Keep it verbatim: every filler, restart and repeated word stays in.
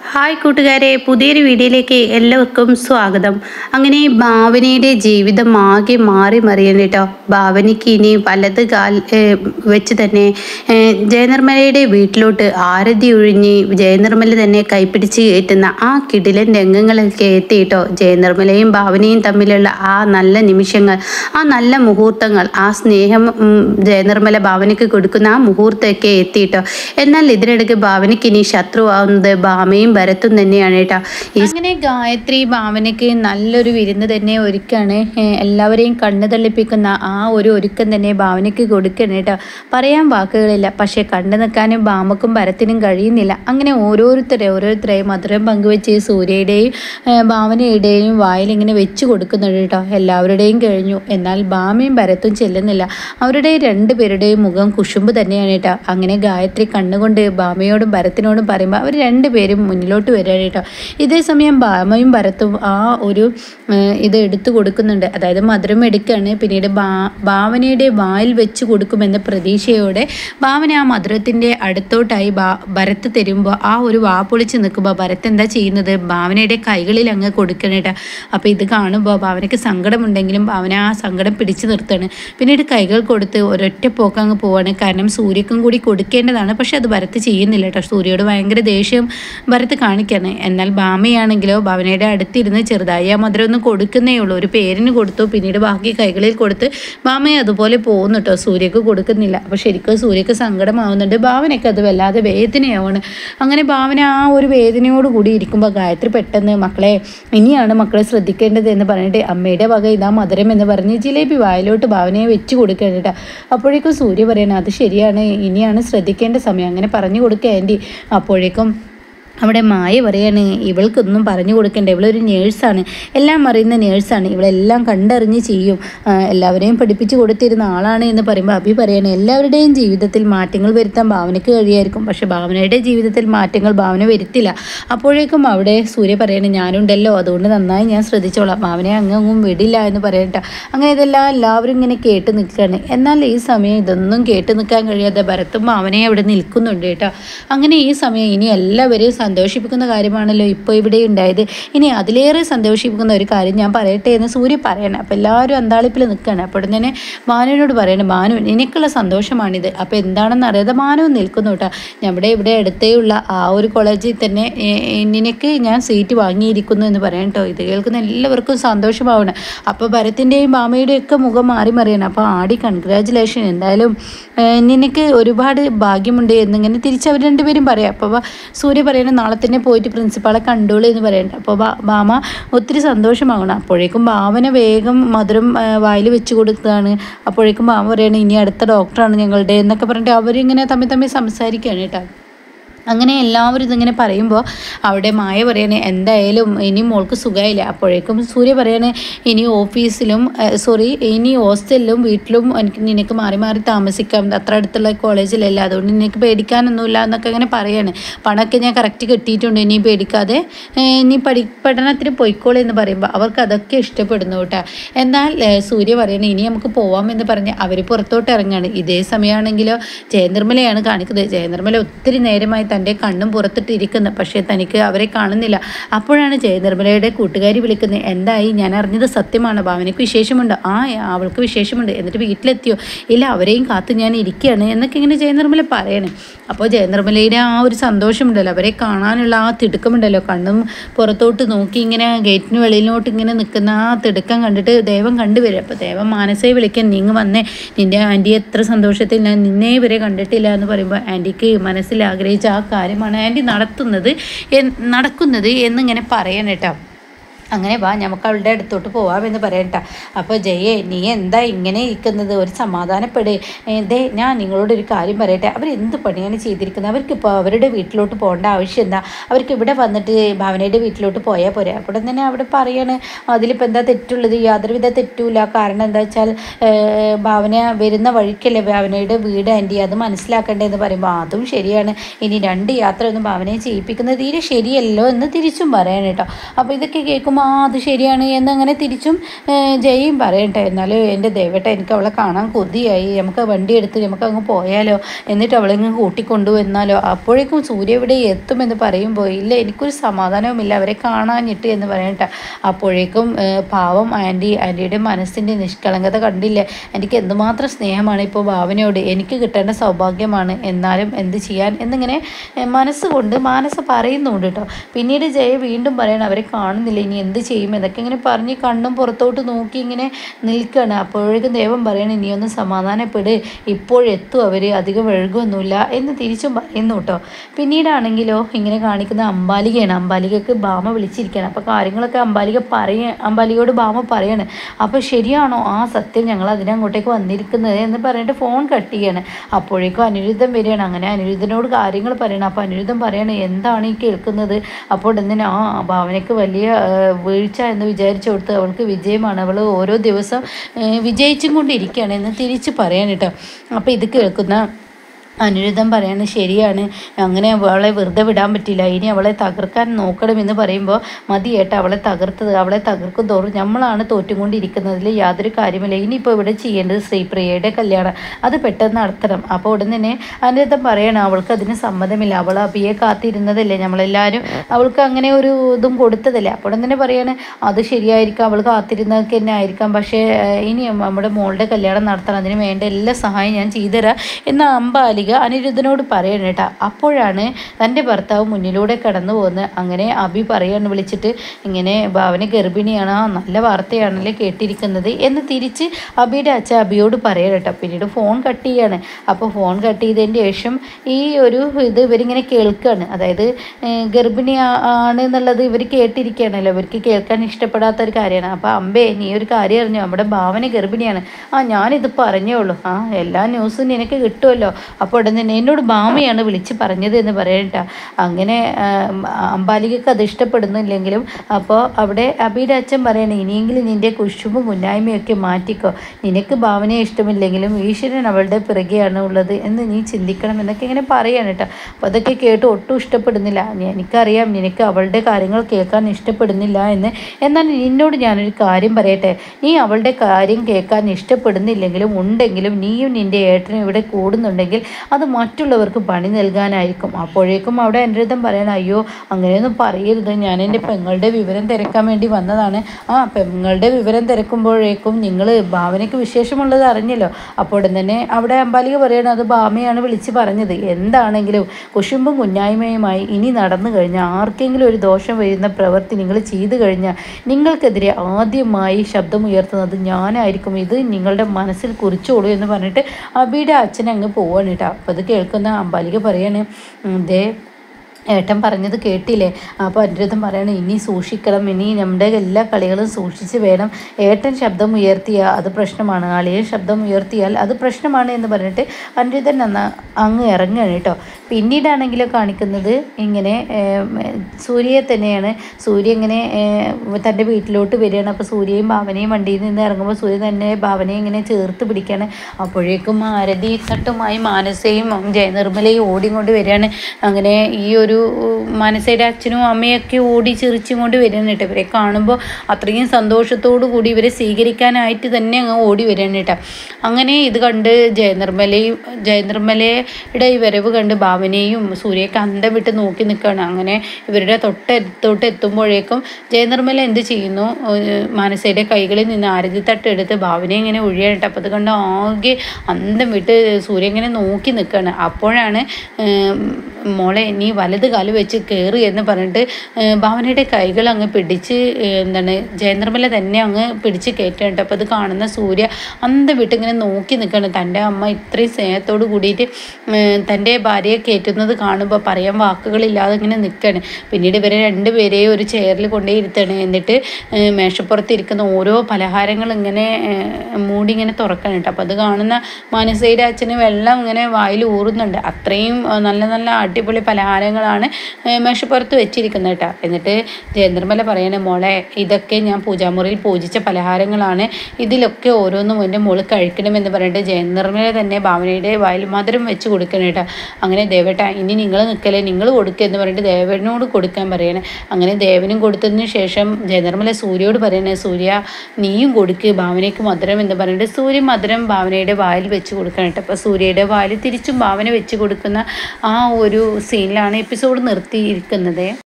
Hi കൂട്ടുകാരെ, പുതിയൊരു വീഡിയോയിലേക്ക് എല്ലാവർക്കും സ്വാഗതം. അങ്ങനെ ഭാവനയുടെ ജീവിതം ആകെ മാറി മറിയണം കേട്ടോ. ഭാവനയ്ക്ക് ഇനി വലത് കാൽ വെച്ച് തന്നെ ജയനിർമ്മലയുടെ വീട്ടിലോട്ട് ആരതി ഒഴിഞ്ഞ് ജയനിർമ്മല തന്നെ കൈപ്പിടിച്ച് കയറ്റുന്ന ആ കിടിലൻ രംഗങ്ങളൊക്കെ എത്തി കേട്ടോ. ജയനിർമ്മലയും ഭാവനയും തമ്മിലുള്ള ആ നല്ല നിമിഷങ്ങൾ, ആ നല്ല മുഹൂർത്തങ്ങൾ, ആ സ്നേഹം ജയനിർമ്മല ഭാവനയ്ക്ക് കൊടുക്കുന്ന ആ മുഹൂർത്തമൊക്കെ എത്തി കേട്ടോ. എന്നാൽ ഇതിനിടയ്ക്ക് ഭാവനയ്ക്ക് ഇനി ശത്രുവാകുന്നത് ഭാമയും ഭരത്തും തന്നെയാണ് കേട്ടോ. അങ്ങനെ ഗായത്രി ഭാവനയ്ക്ക് നല്ലൊരു വിരുന്ന് തന്നെ ഒരുക്കാണ്. എല്ലാവരെയും കണ്ണു തള്ളിപ്പിക്കുന്ന ആ ഒരു ഒരുക്കം തന്നെ ഭാവനയ്ക്ക് കൊടുക്കണം കേട്ടോ. പറയാൻ വാക്കുകളില്ല. പക്ഷെ കണ്ടു നിൽക്കാനും ഭാമക്കും ഭരത്തിനും കഴിയുന്നില്ല. അങ്ങനെ ഓരോരുത്തരെ ഓരോരുത്തരെ മധുരം പങ്കുവെച്ച് സൂര്യയുടെയും ഭാവനയുടെയും വായിൽ ഇങ്ങനെ വെച്ച് കൊടുക്കുന്നുണ്ട് കേട്ടോ. എല്ലാവരുടെയും കഴിഞ്ഞു. എന്നാൽ ഭാമയും ഭരത്തും ചെല്ലുന്നില്ല. അവരുടെ രണ്ടുപേരുടെയും മുഖം കുശുമ്പ് തന്നെയാണ് കേട്ടോ. അങ്ങനെ ഗായത്രി കണ്ണുകൊണ്ട് ഭാമയോടും ഭരത്തിനോടും പറയുമ്പോൾ അവർ രണ്ടുപേരും മുന്നിലോട്ട് വരികയാണ് കേട്ടോ. ഇതേ സമയം ഭാമയും ഭരത്തും ആ ഒരു ഇത് എടുത്തു കൊടുക്കുന്നുണ്ട്. അതായത് മധുരം എടുക്കുകയാണ്. പിന്നീട് ഭാ ഭാവനയുടെ വായിൽ വെച്ച് കൊടുക്കുമെന്ന പ്രതീക്ഷയോടെ ഭാവന ആ മധുരത്തിൻ്റെ അടുത്തോട്ടായി ഭാ ഭരത്ത് തരുമ്പോൾ ആ ഒരു വാ പൊളിച്ച് നിൽക്കുമ്പോൾ ഭരത്ത് എന്താ ചെയ്യുന്നത്, ഭാവനയുടെ കൈകളിൽ അങ്ങ് കൊടുക്കണം കേട്ടോ. അപ്പോൾ ഇത് കാണുമ്പോൾ ഭാവനയ്ക്ക് സങ്കടമുണ്ടെങ്കിലും ഭാവന ആ സങ്കടം പിടിച്ചു നിർത്തുകയാണ്. പിന്നീട് കൈകൾ കൊടുത്ത് ഒരൊറ്റ പോക്ക് അങ്ങ് പോവാണ്. കാരണം സൂര്യക്കും കൂടി കൊടുക്കേണ്ടതാണ്. പക്ഷെ അത് ഭരത്ത് ചെയ്യുന്നില്ല കേട്ടോ. സൂര്യയോട് ഭയങ്കര ദേഷ്യം ഭരത്ത് കാണിക്കാണ്. എന്നാൽ ഭാമയാണെങ്കിലോ ഭാവനയുടെ അടുത്തിരുന്ന് ചെറുതായി ആ മധുരം ഒന്ന് കൊടുക്കുന്നേ ഉള്ളൂ. ഒരു പേരിന് കൊടുത്തു, പിന്നീട് ബാക്കി കൈകളിൽ കൊടുത്ത് ഭാമയെ അതുപോലെ പോകുന്നു കേട്ടോ. സൂര്യക്ക് കൊടുക്കുന്നില്ല. അപ്പോൾ ശരിക്കും സൂര്യക്ക് സങ്കടമാവുന്നുണ്ട്. ഭാവനയ്ക്ക് അത് വല്ലാതെ വേദനയാവാണ്. അങ്ങനെ ഭാവന ആ ഒരു വേദനയോട് കൂടി ഇരിക്കുമ്പോൾ ഗായത്രി പെട്ടെന്ന് മക്കളെ ഇനിയാണ് മക്കളെ ശ്രദ്ധിക്കേണ്ടത് എന്ന് പറഞ്ഞിട്ട് അമ്മയുടെ വക ഇതാ മധുരം എന്ന് പറഞ്ഞ് ജിലേബി വായിലോട്ട് ഭാവനയെ വെച്ച് കൊടുക്കണം കേട്ടോ. അപ്പോഴേക്കും സൂര്യ പറയണം അത് ശരിയാണ്, ഇനിയാണ് ശ്രദ്ധിക്കേണ്ട സമയം. അങ്ങനെ പറഞ്ഞു കൊടുക്കുക ആൻറ്റി. അപ്പോഴേക്കും അവിടെ മായ പറയാണ് ഇവൾക്കൊന്നും പറഞ്ഞു കൊടുക്കേണ്ട, ഇവളൊരു നേഴ്സാണ്, എല്ലാം അറിയുന്ന നേഴ്സാണ്, ഇവളെല്ലാം കണ്ടറിഞ്ഞ് ചെയ്യും, എല്ലാവരെയും പഠിപ്പിച്ച് കൊടുത്തിരുന്ന ആളാണ് എന്ന് പറയുമ്പോൾ അഭി പറയാണ് എല്ലാവരുടെയും ജീവിതത്തിൽ മാറ്റങ്ങൾ വരുത്താൻ ഭാവനയ്ക്ക് കഴിയായിരിക്കും, പക്ഷെ ഭാവനയുടെ ജീവിതത്തിൽ മാറ്റങ്ങൾ ഭാവന വരുത്തില്ല. അപ്പോഴേക്കും അവിടെ സൂര്യ പറയാണ് ഞാനുണ്ടല്ലോ, അതുകൊണ്ട് നന്നായി ഞാൻ ശ്രദ്ധിച്ചോളാം, ഭാവനയെ അങ്ങും വിടില്ല എന്ന് പറയട്ടെ. അങ്ങനെ ഇതെല്ലാം എല്ലാവരും ഇങ്ങനെ കേട്ട് നിൽക്കുകയാണ്. എന്നാൽ ഈ സമയം ഇതൊന്നും കേട്ട് നിൽക്കാൻ കഴിയാതെ ഭരത്തും ഭാവനയെ അവിടെ നിൽക്കുന്നുണ്ട് കേട്ടോ. അങ്ങനെ ഈ സമയം ഇനി എല്ലാവരെയും സന്തോഷിപ്പിക്കുന്ന കാര്യമാണല്ലോ ഇപ്പോൾ ഇവിടെ ഉണ്ടായത്. ഇനി അതിലേറെ സന്തോഷിപ്പിക്കുന്ന ഒരു കാര്യം ഞാൻ പറയട്ടെ എന്ന് സൂര്യ പറയണം. അപ്പോൾ എല്ലാവരും അന്താളിപ്പിൽ നിൽക്കുകയാണ്. അപ്പോൾ തന്നെ മാനുവിനോട് പറയണം മാനു എനിക്കുള്ള സന്തോഷമാണിത്. അപ്പോൾ എന്താണെന്ന് അറിയാതെ മാനു നിൽക്കുന്നു കേട്ടോ. നമ്മുടെ ഇവിടെ അടുത്തേയുള്ള ആ ഒരു കോളേജിൽ തന്നെ നിനക്ക് ഞാൻ സീറ്റ് വാങ്ങിയിരിക്കുന്നു എന്ന് പറയണം കേട്ടോ. ഇത് കേൾക്കുന്ന എല്ലാവർക്കും സന്തോഷമാവണം. അപ്പോൾ ഭരത്തിൻ്റെയും ഭാമയുടെയും ഒക്കെ മുഖം മാറി മറിയണം. അപ്പോൾ ആടി കൺഗ്രാജുലേഷൻ, എന്തായാലും നിനക്ക് ഒരുപാട് ഭാഗ്യമുണ്ട് എന്നിങ്ങനെ തിരിച്ചവർ രണ്ടുപേരും പറയാം. അപ്പോൾ സൂര്യ പറയണം നാളെ തന്നെ പോയിട്ട് പ്രിൻസിപ്പാളെ കണ്ടോളൂ എന്ന് പറയണ്ട. അപ്പോൾ ഭാമ ഒത്തിരി സന്തോഷമാകണം. അപ്പോഴേക്കും ഭാവന വേഗം മധുരം വായിൽ വെച്ച് കൊടുത്തതാണ്. അപ്പോഴേക്കും ഭാമ പറയണം ഇനി അടുത്ത ഡോക്ടറാണ് ഞങ്ങളുടെ എന്നൊക്കെ പറഞ്ഞിട്ട് അവരിങ്ങനെ തമ്മിൽ തമ്മിൽ സംസാരിക്കുകയാണ് കേട്ടോ. അങ്ങനെ എല്ലാവരും ഇതിങ്ങനെ പറയുമ്പോൾ അവിടെ മായ പറയണേ എന്തായാലും ഇനി മോൾക്ക് സുഖമായില്ല. അപ്പോഴേക്കും സൂര്യ പറയണേ ഇനി ഓഫീസിലും സോറി ഇനി ഹോസ്റ്റലിലും വീട്ടിലും എനിക്ക് നിനക്ക് മാറി മാറി താമസിക്കാം, അത്ര അടുത്തുള്ള കോളേജിലല്ല, അതുകൊണ്ട് നിനക്ക് പേടിക്കാനൊന്നുമില്ല എന്നൊക്കെ അങ്ങനെ പറയാണ്. പണമൊക്കെ ഞാൻ കറക്റ്റ് കിട്ടിയിട്ടുണ്ട്, ഇനി പേടിക്കാതെ ഇനി പഠി പഠനത്തിന് പോയിക്കോളെ എന്ന് പറയുമ്പോൾ അവർക്ക് അതൊക്കെ ഇഷ്ടപ്പെടുന്നു കേട്ടോ. എന്നാൽ സൂര്യ പറയണേ ഇനി നമുക്ക് പോവാമെന്ന് പറഞ്ഞ് അവർ പുറത്തോട്ട് ഇറങ്ങുകയാണ്. ഇതേ സമയമാണെങ്കിലോ ജയനിർമ്മലയാണ് കാണിക്കുന്നത്. ജയനിർമ്മല ഒത്തിരി നേരമായി തൻ്റെ കണ്ണും പുറത്തിട്ട് ഇരിക്കുന്നു, പക്ഷേ തനിക്ക് അവരെ കാണുന്നില്ല. അപ്പോഴാണ് ജയനിർമ്മലയുടെ കൂട്ടുകാരി വിളിക്കുന്നത്. എന്തായി, ഞാൻ അറിഞ്ഞത് സത്യമാണ്, ഭാവനയ്ക്ക് വിശേഷമുണ്ട്. ആ അവൾക്ക് വിശേഷമുണ്ട്, എന്നിട്ട് വീട്ടിലെത്തിയോ? ഇല്ല, അവരെയും കാത്ത് ഞാൻ ഇരിക്കുകയാണ് എന്നൊക്കെ ഇങ്ങനെ ജയനിർമ്മല പറയണേ. അപ്പോൾ ജയനിർമ്മലയുടെ ആ ഒരു സന്തോഷമുണ്ടല്ലോ, അവരെ കാണാനുള്ള ആ തിടുക്കമുണ്ടല്ലോ, കണ്ണും പുറത്തോട്ട് നോക്കി ഇങ്ങനെ ഗേറ്റിന് വെളിയിലോട്ട് ഇങ്ങനെ നിൽക്കുന്ന ആ തിടുക്കം കണ്ടിട്ട് ദേവൻ കണ്ടുവരും. അപ്പോൾ ദേവൻ മാനസയെ വിളിക്കാൻ നീങ്ങ് വന്നേ, നിൻ്റെ ആൻറ്റി എത്ര സന്തോഷത്തിൽ ഞാൻ നിന്നെ ഇവരെ കണ്ടിട്ടില്ല എന്ന് പറയുമ്പോൾ ആൻറ്റിക്ക് മനസ്സിൽ ആഗ്രഹിച്ച ആ കാര്യമാണ് ആൻറ്റി നടത്തുന്നത് നടക്കുന്നത് എന്നിങ്ങനെ പറയണം കേട്ടോ. അങ്ങനെ വാ നമുക്ക് അവളുടെ അടുത്തോട്ട് പോവാമെന്ന് പറയണ്ട. അപ്പോൾ ജയേ നീ എന്താ ഇങ്ങനെ ഇരിക്കുന്നത്, ഒരു സമാധാനപ്പെട്. ദേ ഞാൻ നിങ്ങളോട് ഒരു കാര്യം പറയട്ടെ, അവരെന്ത് പണിയാണ് ചെയ്തിരിക്കുന്നത്, അവർക്കിപ്പോൾ അവരുടെ വീട്ടിലോട്ട് പോകേണ്ട ആവശ്യം എന്താ, അവർക്ക് ഇവിടെ വന്നിട്ട് ഭാവനയുടെ വീട്ടിലോട്ട് പോയാൽ പോരെ. അപ്പോൾ തന്നെ അവിടെ പറയാണ് അതിലിപ്പോൾ എന്താ തെറ്റുള്ളത്, യാതൊരുവിധ തെറ്റുമില്ല. കാരണം എന്താ വെച്ചാൽ ഭാവന വരുന്ന വഴിക്കല്ലേ ഭാവനയുടെ വീട് ആൻറ്റി, അത് മനസ്സിലാക്കണ്ടേന്ന് പറയുമ്പോൾ അതും ശരിയാണ്, ഇനി രണ്ട് യാത്ര ഒന്നും ഭാവനയെ ചെയ്യിപ്പിക്കുന്നത് തീരെ ശരിയല്ലോ എന്ന് തിരിച്ചും പറയാൻ കേട്ടോ. അപ്പോൾ ഇതൊക്കെ കേൾക്കുമ്പോൾ ആ അത് ശരിയാണ് എന്നങ്ങനെ തിരിച്ചും ജയും പറയട്ടെ. എന്നാലും എൻ്റെ ദേവേട്ട എനിക്ക് അവളെ കാണാൻ കൊതിയായി, നമുക്ക് വണ്ടി എടുത്ത് നമുക്ക് അങ്ങ് പോയാലോ, എന്നിട്ട് അവളെ ഇങ്ങ് കൂട്ടിക്കൊണ്ടു എന്നാലോ. അപ്പോഴേക്കും സൂര്യ ഇവിടെ എത്തുമെന്ന് പറയുമ്പോൾ ഇല്ല എനിക്കൊരു സമാധാനവുമില്ല അവരെ കാണാഞ്ഞിട്ട് എന്ന് പറയട്ടെ. അപ്പോഴേക്കും പാവം ആൻറ്റി, ആൻറ്റിയുടെ മനസ്സിൻ്റെ നിഷ്കളങ്കത കണ്ടില്ലേ, എനിക്ക് എന്തുമാത്രം സ്നേഹമാണ് ഇപ്പോൾ ഭാവനയോട്, എനിക്ക് കിട്ടേണ്ട സൗഭാഗ്യമാണ്, എന്നാലും എന്ത് ചെയ്യാൻ എന്നിങ്ങനെ മനസ്സുകൊണ്ട് മാനസ പറയുന്നുണ്ട് കേട്ടോ. പിന്നീട് ജയ വീണ്ടും പറയണം അവരെ കാണുന്നില്ല, ഇനി എന്ത് ചെയ്യും എന്നൊക്കെ ഇങ്ങനെ പറഞ്ഞ് കണ്ണും പുറത്തോട്ട് നോക്കി ഇങ്ങനെ നിൽക്കുകയാണ്. അപ്പോഴേക്കും ദേവൻ പറയണം ഇനിയൊന്ന് സമാധാനപ്പെട്, ഇപ്പോഴെത്തും അവർ, അധികം വഴുകൊന്നുമില്ല എന്ന് തിരിച്ചും പറയുന്നു കേട്ടോ. പിന്നീടാണെങ്കിലോ ഇങ്ങനെ കാണിക്കുന്ന അംബാലികയാണ്. അംബാലികക്ക് ഭാമ വിളിച്ചിരിക്കുകയാണ്. അപ്പോൾ കാര്യങ്ങളൊക്കെ അംബാലിക പറയ അംബാലികയോട് ഭാമ പറയാണ്. അപ്പോൾ ശരിയാണോ, ആ സത്യം ഞങ്ങൾ അതിനങ്ങോട്ടേക്ക് വന്നിരിക്കുന്നത് എന്ന് പറഞ്ഞിട്ട് ഫോൺ കട്ട് ചെയ്യാണ്. അപ്പോഴേക്കും അനിരുദ്ധൻ വരികയാണ്. അങ്ങനെ അനിരുദ്ധനോട് കാര്യങ്ങൾ പറയണം. അപ്പോൾ അനിരുദ്ധൻ പറയണം എന്താണ് ഈ കേൾക്കുന്നത്. അപ്പോൾ എന്തിനാ ആ ഭാവനയ്ക്ക് വലിയ വീഴ്ച എന്ന് വിചാരിച്ചു കൊടുത്ത് അവൾക്ക് വിജയമാണ്, അവൾ ഓരോ ദിവസം വിജയിച്ചും കൊണ്ടിരിക്കുകയാണ് എന്ന് തിരിച്ച് പറയാൻ കേട്ടോ. അപ്പോൾ ഇത് കേൾക്കുന്ന അനിരുദ്ധൻ പറയാണ് ശരിയാണ്, അങ്ങനെ അവളെ വെറുതെ വിടാൻ പറ്റില്ല, ഇനി അവളെ തകർക്കാൻ നോക്കണമെന്ന് പറയുമ്പോൾ മതി ഏട്ടാ, അവളെ തകർത്തത് അവളെ തകർക്കും തോറും നമ്മളാണ് തോറ്റുകൊണ്ടിരിക്കുന്നതിൽ യാതൊരു കാര്യമില്ല, ഇനിയിപ്പോൾ ഇവിടെ ചെയ്യേണ്ടത് ശ്രീപ്രിയയുടെ കല്യാണം, അത് പെട്ടെന്ന് നടത്തണം. അപ്പോൾ ഉടൻ തന്നെ അനിരുദ്ധൻ പറയണം അവൾക്ക് അതിന് സമ്മതമില്ല, അവൾ അബിയെ കാത്തിരുന്നതല്ലേ, നമ്മളെല്ലാവരും അവൾക്ക് അങ്ങനെ ഒരു ഇതും കൊടുത്തതല്ലേ. അപ്പോൾ ഉടൻ തന്നെ പറയാണ് അത് ശരിയായിരിക്കാം, അവൾ കാത്തിരുന്നതൊക്കെ തന്നെ ആയിരിക്കാം, പക്ഷേ ഇനി നമ്മുടെ മോളുടെ കല്യാണം നടത്തണം, അതിന് വേണ്ട എല്ലാ സഹായം ഞാൻ ചെയ്തുതരാം എന്ന അംബാലിക അനിരുദ്ധനോട് പറയണം കേട്ടോ. അപ്പോഴാണ് തൻ്റെ ഭർത്താവ് മുന്നിലൂടെ കടന്നു പോകുന്നത്. അങ്ങനെ അബി പറയാണ് വിളിച്ചിട്ട് ഇങ്ങനെ ഭാവന ഗർഭിണിയാണ്, ആ നല്ല വാർത്തയാണല്ലേ കേട്ടിരിക്കുന്നത് എന്ന് തിരിച്ച് അബിയുടെ അച്ഛൻ അബിയോട് പറയണം കേട്ടോ. പിന്നീട് ഫോൺ കട്ട് ചെയ്യാണ്. അപ്പോൾ ഫോൺ കട്ട് ചെയ്തതിൻ്റെ ശേഷം ഈ ഒരു ഇത് ഇവരിങ്ങനെ കേൾക്കുകയാണ്, അതായത് ഗർഭിണി ആണ് എന്നുള്ളത് ഇവർ കേട്ടിരിക്കുകയാണല്ലോ, ഇവർക്ക് കേൾക്കാൻ ഇഷ്ടപ്പെടാത്ത ഒരു കാര്യമാണ്. അപ്പോൾ അമ്പേ നീ ഒരു കാര്യം അറിഞ്ഞു, നമ്മുടെ ഭാവന ഗർഭിണിയാണ്. ആ ഞാനിത് പറഞ്ഞേ ഉള്ളൂ, ആ എല്ലാ ന്യൂസും നിനക്ക് കിട്ടുമല്ലോ. അപ്പോൾ ഉടൻ തന്നെ എന്നോട് ഭാമയാണ് വിളിച്ച് പറഞ്ഞത് എന്ന് പറയട്ട. അങ്ങനെ അംബാലികക്ക് അത് ഇഷ്ടപ്പെടുന്നില്ലെങ്കിലും അപ്പോൾ അവിടെ അബിയുടെ അച്ഛൻ പറയണേ ഇനിയെങ്കിലും നിൻ്റെ കുശുമ്പും കുന്നായ്മയൊക്കെ മാറ്റിക്കോ, നിനക്ക് ഭാവനയെ ഇഷ്ടമില്ലെങ്കിലും ഈശ്വരൻ അവളുടെ പിറകെയാണ് ഉള്ളത് എന്ന് നീ ചിന്തിക്കണം എന്നൊക്കെ ഇങ്ങനെ പറയാണ് കേട്ടോ. അപ്പോൾ അതൊക്കെ കേട്ട് ഒട്ടും ഇഷ്ടപ്പെടുന്നില്ല, എനിക്കറിയാം നിനക്ക് അവളുടെ കാര്യങ്ങൾ കേൾക്കാൻ ഇഷ്ടപ്പെടുന്നില്ല എന്ന്, എന്നാൽ നിന്നോട് ഞാനൊരു കാര്യം പറയട്ടെ, നീ അവളുടെ കാര്യം കേൾക്കാൻ ഇഷ്ടപ്പെടുന്നില്ലെങ്കിലും ഉണ്ടെങ്കിലും നീയും നിൻ്റെ ഏട്ടനും ഇവിടെ കൂടുന്നുണ്ടെങ്കിൽ അത് മറ്റുള്ളവർക്ക് പണി നൽകാനായിരിക്കും. അപ്പോഴേക്കും അവിടെ അനിരുദ്ധൻ പറയണം അയ്യോ അങ്ങനെയൊന്നും പറയരുത്, ഞാൻ എൻ്റെ പെങ്ങളുടെ വിവരം തിരക്കാൻ വേണ്ടി വന്നതാണ്. ആ പെങ്ങളുടെ വിവരം തിരക്കുമ്പോഴേക്കും നിങ്ങൾ ഭാവനയ്ക്ക് വിശേഷമുള്ളത് അറിഞ്ഞല്ലോ. അപ്പോൾ തന്നെ അവിടെ അംബാലിക പറയണം അത് ഭാമയാണ് വിളിച്ച് പറഞ്ഞത്, എന്താണെങ്കിലും കുശുമ്പും കുഞ്ഞായ്മയുമായി ഇനി നടന്നു കഴിഞ്ഞാൽ ആർക്കെങ്കിലും ഒരു ദോഷം വരുന്ന പ്രവൃത്തി നിങ്ങൾ ചെയ്തു കഴിഞ്ഞാൽ നിങ്ങൾക്കെതിരെ ആദ്യമായി ശബ്ദമുയർത്തുന്നത് ഞാനായിരിക്കും, ഇത് നിങ്ങളുടെ മനസ്സിൽ കുറിച്ചോളൂ എന്ന് പറഞ്ഞിട്ട് അബിയുടെ അച്ഛൻ അങ്ങ് പോവാണ് കേട്ടോ. അപ്പോൾ അത് കേൾക്കുന്ന അംബാലിക പറയാണ് ദേ ഏട്ടൻ പറഞ്ഞത് കേട്ടില്ലേ. അപ്പോൾ അനിരുദ്ധൻ പറയണം ഇനി സൂക്ഷിക്കണം, ഇനി നമ്മുടെ എല്ലാ കളികളും സൂക്ഷിച്ച് വേണം, ഏട്ടൻ ശബ്ദം ഉയർത്തിയാൽ അത് പ്രശ്നമാണ്, അളിയൻ ശബ്ദം ഉയർത്തിയാൽ അത് പ്രശ്നമാണ് എന്ന് പറഞ്ഞിട്ട് അനിരുദ്ധൻ നന്നാ അങ്ങ് ഇറങ്ങുകയാണ് കേട്ടോ. പിന്നീടാണെങ്കിലോ കാണിക്കുന്നത് ഇങ്ങനെ സൂര്യയെ തന്നെയാണ്. സൂര്യ ഇങ്ങനെ തൻ്റെ വീട്ടിലോട്ട് വരികയാണ്. അപ്പോൾ സൂര്യയും ഭാവനയും വണ്ടിയിൽ നിന്ന് ഇറങ്ങുമ്പോൾ സൂര്യ തന്നെ ഭാവനയെ ഇങ്ങനെ ചേർത്ത് പിടിക്കുകയാണ്. അപ്പോഴേക്കും ആരതി തട്ടുമായി മാനസയും ജയനിർമ്മലയും ഓടിക്കൊണ്ട് വരികയാണ്. അങ്ങനെ ഈ ഒരു മാനസയുടെ അച്ഛനും അമ്മയൊക്കെ ഓടി ചിരിച്ചും കൊണ്ട് വരുന്ന കേട്ടോ. ഇവരെ കാണുമ്പോൾ അത്രയും സന്തോഷത്തോടു കൂടി ഇവരെ സ്വീകരിക്കാനായിട്ട് തന്നെ അങ്ങ് ഓടി വരികയാണ് കേട്ടോ. അങ്ങനെ ഇത് കണ്ട് ജയനിർമ്മലയും ജയനിർമ്മലയുടെ ഈ വരവ് കണ്ട് ഭാവനയും സൂര്യയൊക്കെ അന്തം വിട്ട് നോക്കി നിൽക്കുകയാണ്. അങ്ങനെ ഇവരുടെ തൊട്ടടുത്തോട്ട് എത്തുമ്പോഴേക്കും ജയനിർമ്മല എന്ത് ചെയ്യുന്നു, മാനസയുടെ കൈകളിൽ നിന്ന് ആരതി തട്ട് എടുത്ത് ഭാവനയെ ഇങ്ങനെ ഒഴിയാണ് കേട്ടോ. അപ്പോൾ അത് കണ്ട് ആകെ അന്തം വിട്ട് സൂര്യ ഇങ്ങനെ നോക്കി നിൽക്കുകയാണ്. അപ്പോഴാണ് മോളെ നീ വലത് കാല് വെച്ച് കയറി എന്ന് പറഞ്ഞിട്ട് ഭാവനയുടെ കൈകൾ അങ്ങ് പിടിച്ച് എന്താണ് ജയനിർമ്മല തന്നെ അങ്ങ് പിടിച്ച് കയറ്റുന്നുണ്ട്. അപ്പോൾ അത് കാണുന്ന സൂര്യ അന്തം വിട്ട് ഇങ്ങനെ നോക്കി നിൽക്കുകയാണ്. തൻ്റെ അമ്മ ഇത്രയും സ്നേഹത്തോട് കൂടിയിട്ട് തൻ്റെ ഭാര്യയെ കയറ്റുന്നത് കാണുമ്പോൾ പറയാൻ വാക്കുകളില്ലാതെ ഇങ്ങനെ നിൽക്കുകയാണ്. പിന്നീട് ഇവരെ രണ്ടുപേരെയും ഒരു ചെയറിൽ കൊണ്ടേ ഇരുത്താണ്. എന്നിട്ട് മേശപ്പുറത്ത് ഇരിക്കുന്ന ഓരോ പലഹാരങ്ങൾ ഇങ്ങനെ മൂടി ഇങ്ങനെ തുറക്കണം കേട്ടോ. അപ്പോൾ അത് കാണുന്ന മാനസയുടെ അച്ഛന് വെള്ളം ഇങ്ങനെ വായിൽ ഊറുന്നുണ്ട്. അത്രയും നല്ല നല്ല അടിപൊളി പലഹാരങ്ങളാണ് മേശപ്പുറത്ത് വെച്ചിരിക്കുന്നത് കേട്ടോ. എന്നിട്ട് ജയനിർമ്മല പറയണേ, മോളെ ഇതൊക്കെ ഞാൻ പൂജാമുറിയിൽ പൂജിച്ച പലഹാരങ്ങളാണ്, ഇതിലൊക്കെ ഓരോന്നും എൻ്റെ മോള് കഴിക്കണമെന്ന് പറഞ്ഞിട്ട് ജയനിർമ്മല തന്നെ ഭാവനയുടെ വായിൽ മധുരം വെച്ച് കൊടുക്കണം കേട്ടോ. അങ്ങനെ ദേവേട്ട ഇനി നിങ്ങൾ നിൽക്കലേ, നിങ്ങൾ കൊടുക്കുക എന്ന് പറഞ്ഞിട്ട് ദേവനോട് കൊടുക്കാൻ പറയണേ. അങ്ങനെ ദേവനും കൊടുത്തതിന് ശേഷം ജയനിർമ്മല സൂര്യയോട് പറയണേ, സൂര്യ നീയും കൊടുക്കുക ഭാവനയ്ക്ക് മധുരം എന്ന് പറഞ്ഞിട്ട് സൂര്യ മധുരം ഭാവനയുടെ വായിൽ വെച്ച് കൊടുക്കണം കേട്ടോ. അപ്പോൾ സൂര്യയുടെ വായിൽ തിരിച്ചും ഭാവന വെച്ച് കൊടുക്കുന്ന ആ ഒരു സീനിലാണ് എപ്പിസോഡ് നിർത്തിയിരിക്കുന്നത്.